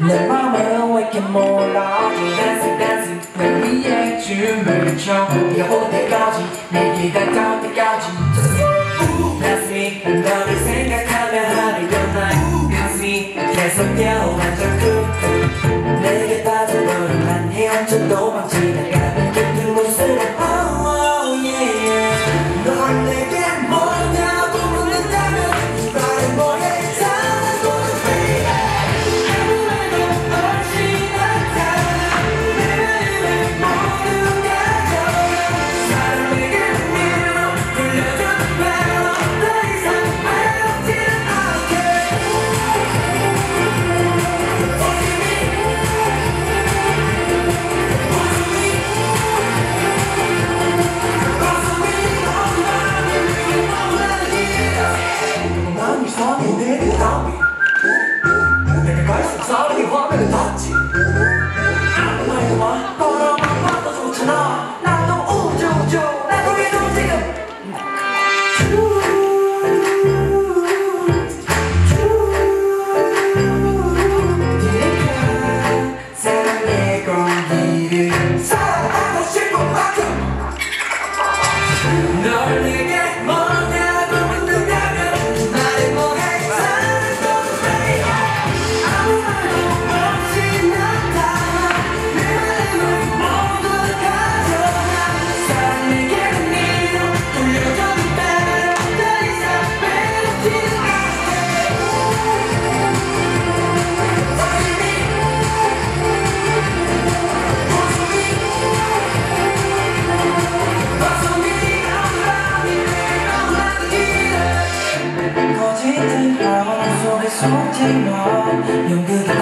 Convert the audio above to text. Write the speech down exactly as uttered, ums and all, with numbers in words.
내 맘을 왜 이렇게 몰라 Dancing dancing 왜 위에 춤을 춰 네가 올 때까지 내게 가까울 때까지 That's me 너를 생각하면 하루가 날 가슴이 계속 뛰어 완전 쿵쿵 내게 빠져 너를 난 헤엄쳐 도망치다가 그 모습을 Oh oh yeah 널 내게 뭐냐고 묻는다면 이 말은 뭐해 사랑도둑 baby 아무 말도 없이 나타나 내 맘을 모두 가져가 사랑에게 밀어 돌려준 바로 더 이상 외롭지는 않게 난 이상해 내 대답이 내가 갈수록 사랑의 화면을 닫지 아무 말도 마 걸어만 봐도 좋잖아 나도 우죠 우죠 나도 얘도 지금 사랑의 공기를 사랑하고 싶은 만큼 널 내게 뭐냐고 묻는다면 말해 뭐해 사랑도둑 baby 아무 말도 없이 나타나 내 맘을 모두 가져가 사랑에게 밀어 돌려준 바로 더 이상 외롭지는 않게 거짓된 하루 속에 속지 마 용기가